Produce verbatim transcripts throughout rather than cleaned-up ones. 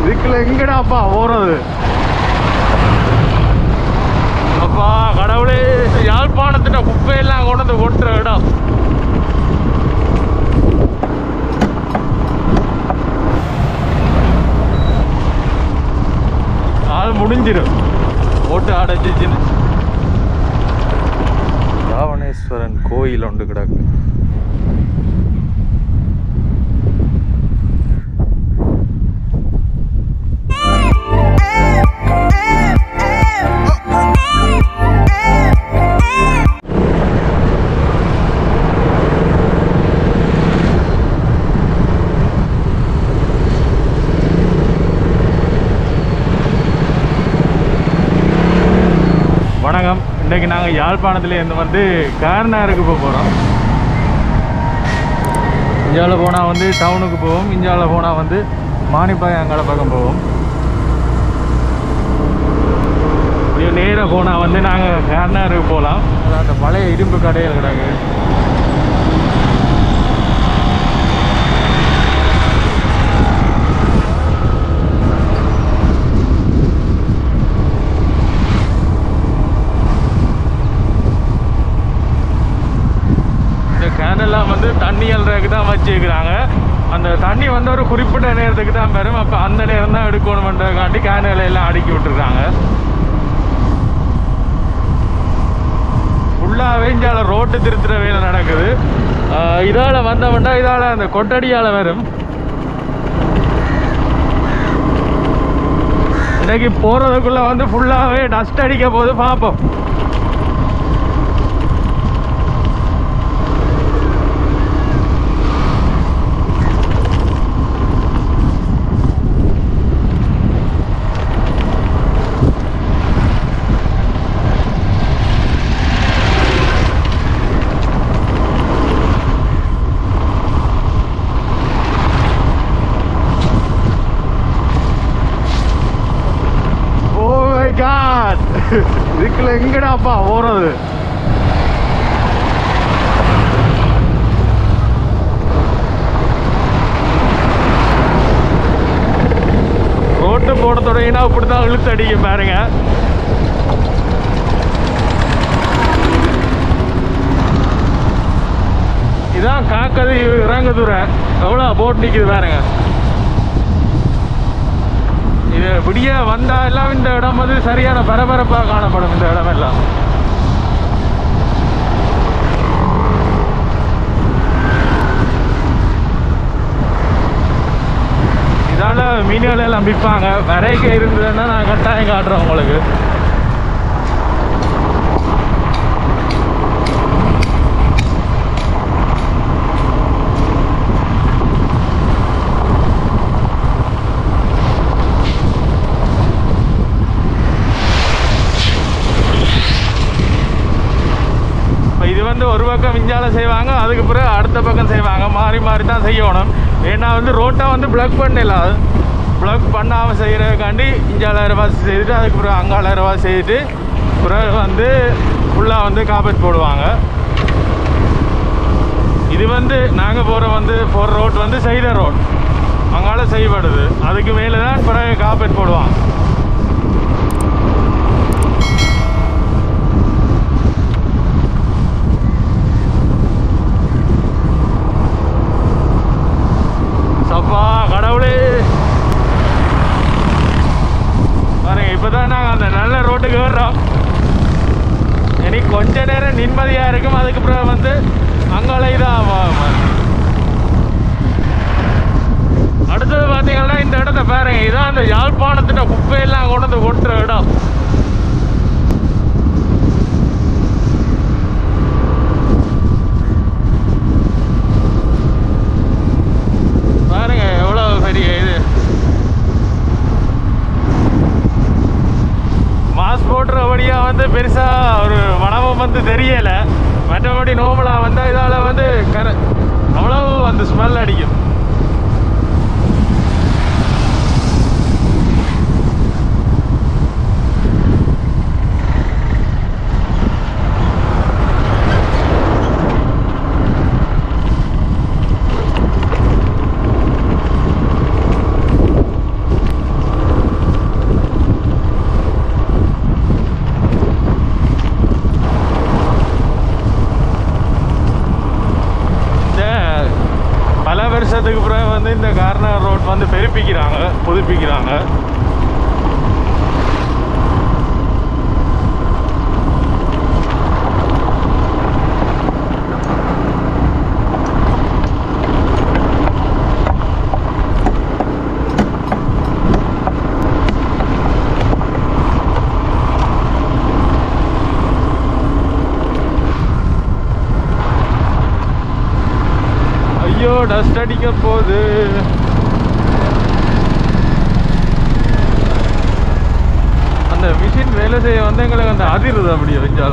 இதுக்குள்ள எங்கடாப்பா போறது? அப்பா கடவுளே, யாழ்ப்பாணத்தின் குப்பையெல்லாம் கொண்டு வந்து கொட்டுற இடம். அது முடிஞ்சிடும் போட்டு அடைச்சிச்சுன்னு. ராவணேஸ்வரன் கோயில் ஒன்று கிடக்கு. வணக்கம். இன்றைக்கு நாங்கள் யாழ்ப்பாணத்துலேருந்து வந்து கார்னாருக்கு போக போகிறோம். இந்தியாவில் போனால் வந்து டவுனுக்கு போவோம், இந்தியாவில் போனால் வந்து மானிப்பாயங்கால பக்கம் போவோம். இப்படியும் நேராக போனால் வந்து நாங்கள் கார்னாருக்கு போகலாம். அந்த பழைய இரும்பு கடையில் கிடக்கு. கேனெல்லாம் வந்து தண்ணி அல்றதுக்கு தான் வச்சுக்கிறாங்க. அந்த தண்ணி வந்து ஒரு குறிப்பிட்ட நேரத்துக்கு தான் வரும். அப்போ அந்த நேரம் தான் எடுக்கணுன்றதுக்காண்டி கேனலை எல்லாம் அடுக்கி விட்டுருக்காங்க. ஃபுல்லாகவே இஞ்சால ரோட்டு திருத்துற வேலை நடக்குது. இதால் வந்தவன்டா இதால் அந்த கொட்டடியால் வரும். இன்னைக்கு போகிறதுக்குள்ளே வந்து ஃபுல்லாகவே டஸ்ட் அடிக்க போது பார்ப்போம். இதுக்குள்ள எங்கடாப்பா போறது? ரோட்டு போட தொடங்கினா இப்படிதான் இழுத்து அடிக்கும் பாருங்க. இதான் காக்கது இறங்கு தூரம் எவ்வளோ போட் நிற்குது பாருங்க. இது விடிய வந்தா எல்லாம் இந்த இடம் வந்து சரியான பரபரப்பாக காணப்படும். இந்த இடம் எல்லாம் இதால மீன்கள் எல்லாம் விற்பாங்க. வரைக்க இருந்ததுன்னா நான் கட்டாயம் காட்டுறேன் உங்களுக்கு. இது வந்து ஒரு பக்கம் விஞ்சால செய்வாங்க, அதுக்கு பிறகு அடுத்த பக்கம் செய்வாங்க. மாறி மாறி தான் செய்யணும். ஏன்னா வந்து ரோட்டை வந்து பிளாக் பண்ணலாம். பிளாக் பண்ணாமல் செய்கிறதுக்காண்டி இஞ்சால இரவாசி செய்துட்டு அதுக்கு பிறகு அங்கால இரவாசி செய்துட்டு பிறகு வந்து ஃபுல்லாக வந்து காப்பேட் போடுவாங்க. இது வந்து நாங்கள் போகிற வந்து போகிற ரோட் வந்து செய்த ரோட் அங்கால செய்யப்படுது. அதுக்கு மேலே தான் பிறகு காப்பேட் போடுவாங்க. சப்பா கடவுளே பாருங்க, இப்போதான் நாங்கள் அந்த நல்ல ரோட்டுக்கு வர்றோம். இனி கொஞ்ச நேரம் நிம்மதியாக இருக்கும். அதுக்கப்புறம் வந்து அங்கால இதான் அடுத்தது பார்த்தீங்கன்னா இந்த இடத்த பாருங்க. இதான் அந்த யாழ்ப்பாணத்தின் குப்பையெல்லாம் கொண்டு வந்து கொட்டுற இடம். பாருங்க எவ்வளவு பெரிய இது. மாஸ்க் போட்டுறபடியா வந்து பெருசா ஒரு மனமும் வந்து தெரியல. மற்றபடி நோமலா வந்தா இதால வந்து கர அவ்வளவு அந்த ஸ்மெல் அடிக்கும். செய்கிறாங்க, புதுப்பிக்கிறாங்க. ஐயோ டஸ்ட் அடிக்க போகுது. அந்த மிஷின் வேலை செய்ய வந்து எங்களுக்கு அந்த அதிருது அப்படியே வச்சால.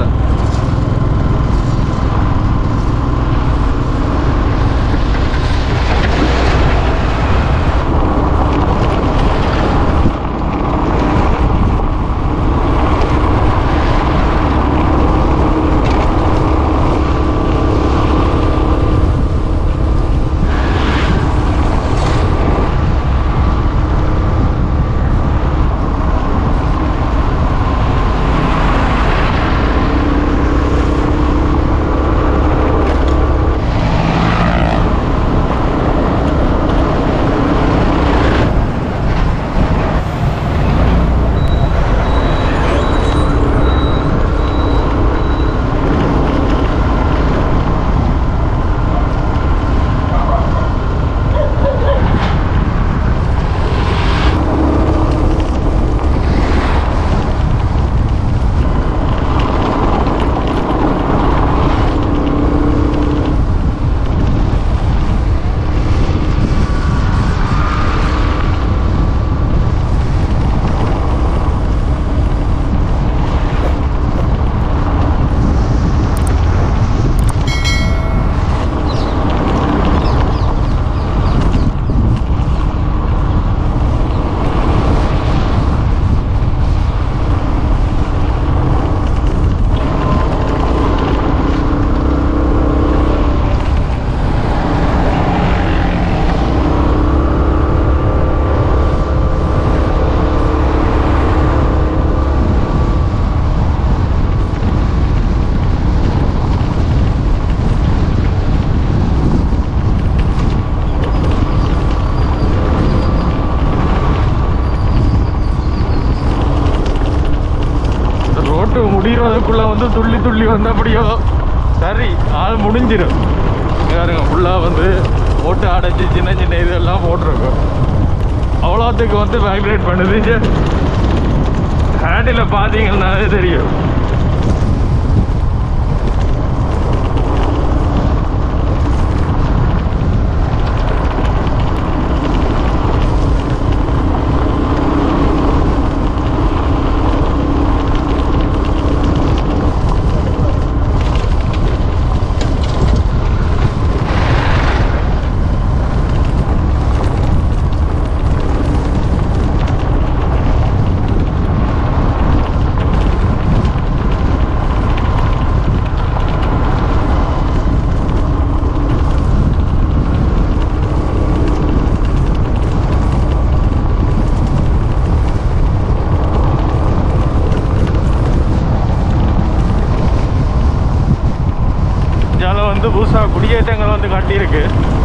முடிகிறதுக்குள்ள வந்து துள்ளி துள்ளி வந்தபடியோ சரி ஆள் முடிஞ்சிடும். பாருங்க ஃபுல்லாக வந்து ஓட்டு அடைச்சி சின்ன சின்ன இதெல்லாம் போட்டிருக்கோம். அவ்வளோத்துக்கு வந்து வைப்ரேட் பண்ணுது. ஹேண்டில் பார்த்தீங்கன்னாலே தெரியும். வந்து புதுசாக குடியேற்றங்கள் வந்து கட்டியிருக்கு.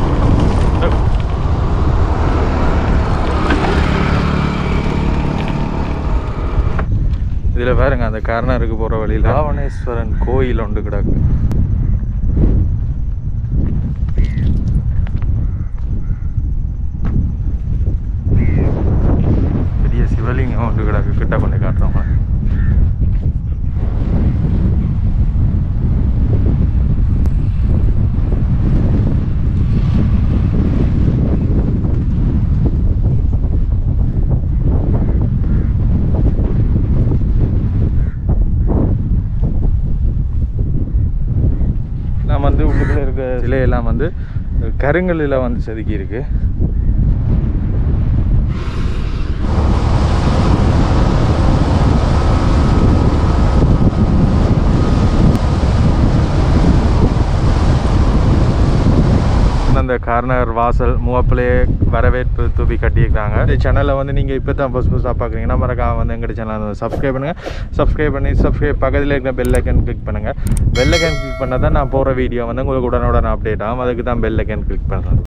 இதில் பாருங்க அந்த கார்னருக்கு போகிற வழியில் ராவணேஸ்வரன் கோயில் ஒன்று கிடக்கு. பெரிய சிவலிங்கம் ஒன்று கிடக்கு. கிட்ட கொண்டு காட்டுறோம். வந்து உள்ளுக்குள்ள இருக்க சிலையெல்லாம் வந்து கருங்கல்லில் வந்து செதுக்கி இருக்கு. அந்த கார்னர் வாசல் முகப்பிலேயே வரவேற்பு தூபி கட்டியிருக்காங்க. இந்த சேனலை வந்து நீங்கள் இப்போ தான் புதுசு புதுசாக பார்க்குறீங்கன்னா மறக்காம வந்து எங்கள் சேனலை வந்து சப்ஸ்கிரைப் பண்ணுங்கள். சப்ஸ்கிரைப் பண்ணி சப்ஸ்கிரைப் பக்கத்தில் இருக்கிற பெல் ஐக்கன் கிளிக் பண்ணுங்கள். பெல் ஐக்கன் கிளிக் பண்ணால் தான் நான் போகிற வீடியோ வந்து உங்களுக்கு உடனுடன் அப்டேட் ஆகும். அதுக்கு தான் பெல் ஐக்கன் கிளிக் பண்ணுறேன்.